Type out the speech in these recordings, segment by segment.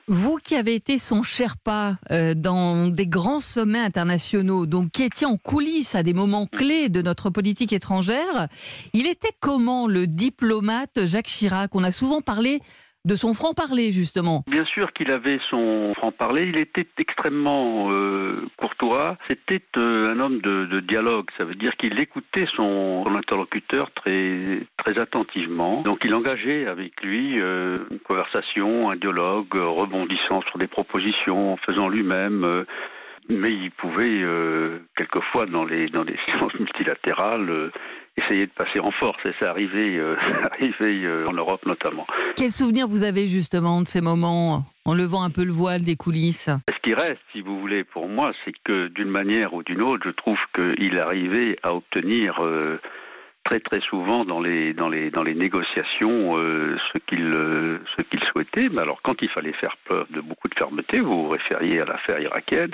Vous qui avez été son Sherpa dans des grands sommets internationaux, donc qui étiez en coulisses à des moments clés de notre politique étrangère, il était comment le diplomate Jacques Chirac? On a souvent parlé de son franc-parler, justement. Bien sûr qu'il avait son franc-parler, il était extrêmement courtois, c'était un homme de dialogue, ça veut dire qu'il écoutait son interlocuteur très attentivement, donc il engageait avec lui une conversation, un dialogue, rebondissant sur des propositions, faisant lui-même, mais il pouvait quelquefois dans les séances multilatérales essayer de passer en force, et ça arrivait en Europe notamment. Quel souvenir vous avez justement de ces moments, en levant un peu le voile des coulisses? Ce qui reste, si vous voulez, pour moi, c'est que d'une manière ou d'une autre, je trouve qu'il arrivait à obtenir très souvent dans les négociations ce qu'il souhaitait. Mais alors quand il fallait faire preuve de beaucoup de fermeté, vous vous référiez à l'affaire irakienne,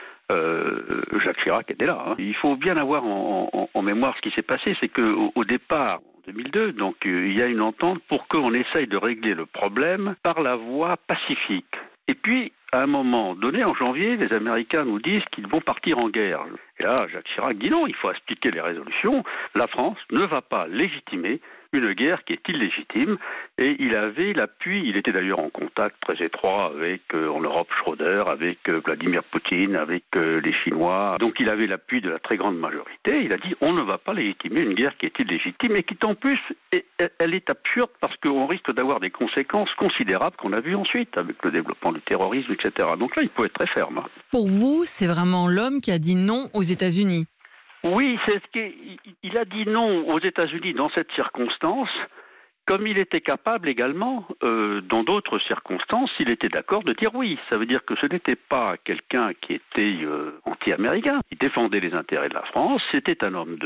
Jacques Chirac était là. Hein. Il faut bien avoir en mémoire ce qui s'est passé, c'est qu'au départ, en 2002, donc il y a une entente pour qu'on essaye de régler le problème par la voie pacifique. Et puis, à un moment donné, en janvier, les Américains nous disent qu'ils vont partir en guerre. Et là, Jacques Chirac dit non, il faut expliquer les résolutions. La France ne va pas légitimer une guerre qui est illégitime. Et il avait l'appui, il était d'ailleurs en contact très étroit avec, en Europe, Schröder, avec Vladimir Poutine, avec les Chinois. Donc il avait l'appui de la très grande majorité. Il a dit on ne va pas légitimer une guerre qui est illégitime et qui, en plus, elle est absurde parce qu'on risque d'avoir des conséquences considérables qu'on a vues ensuite avec le développement du terrorisme, etc. Donc là, il faut être très ferme. Pour vous, c'est vraiment l'homme qui a dit non aux États-Unis? Oui, c'est ce qu'il a dit non aux États-Unis dans cette circonstance, comme il était capable également, dans d'autres circonstances, il était d'accord de dire oui. Ça veut dire que ce n'était pas quelqu'un qui était anti-américain, qui défendait les intérêts de la France, c'était un homme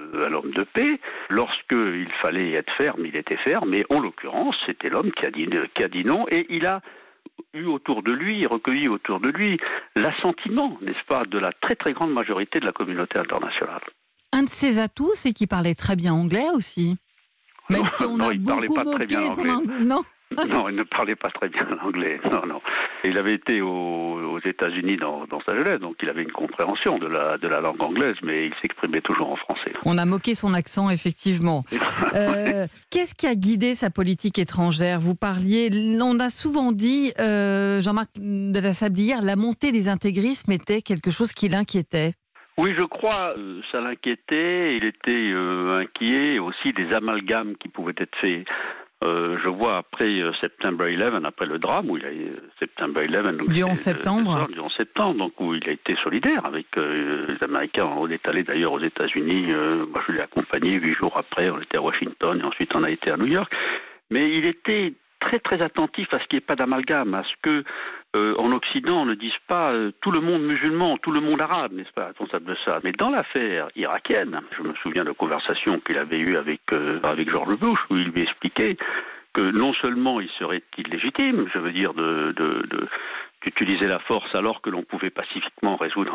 de paix. Lorsqu'il fallait être ferme, il était ferme, mais en l'occurrence, c'était l'homme qui a dit non, et il a eu autour de lui, recueilli autour de lui, l'assentiment, n'est-ce pas, de la très grande majorité de la communauté internationale. Un de ses atouts, c'est qu'il parlait très bien anglais aussi. Même si on a beaucoup moqué son anglais. Non. Non, il ne parlait pas très bien l'anglais. Non. Il avait été aux États-Unis dans sa jeunesse, donc il avait une compréhension de la langue anglaise, mais il s'exprimait toujours en français. On a moqué son accent, effectivement. Qu'est-ce qui a guidé sa politique étrangère? Vous parliez, on a souvent dit, Jean-Marc de la Sablière, la montée des intégrismes était quelque chose qui l'inquiétait. Oui, je crois, ça l'inquiétait. Il était inquiet aussi des amalgames qui pouvaient être faits. Je vois après September 11, après le drame, où il a September 11, donc du 11 septembre. Du 11 septembre, donc où il a été solidaire avec les Américains. On est allé d'ailleurs aux États-Unis. Moi, je l'ai accompagné 8 jours après. On était à Washington et ensuite on a été à New York. Mais il était très attentif à ce qu'il n'y ait pas d'amalgame, à ce que en Occident on ne dise pas tout le monde musulman, tout le monde arabe, n'est-ce pas, responsable de ça. Mais dans l'affaire irakienne, je me souviens de conversations qu'il avait eues avec George Bush, où il lui expliquait que non seulement il serait illégitime, je veux dire d'utiliser la force alors que l'on pouvait pacifiquement résoudre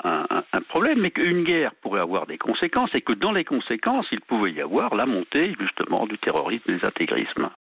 un problème, mais qu'une guerre pourrait avoir des conséquences et que dans les conséquences, il pouvait y avoir la montée justement du terrorisme et des intégrismes.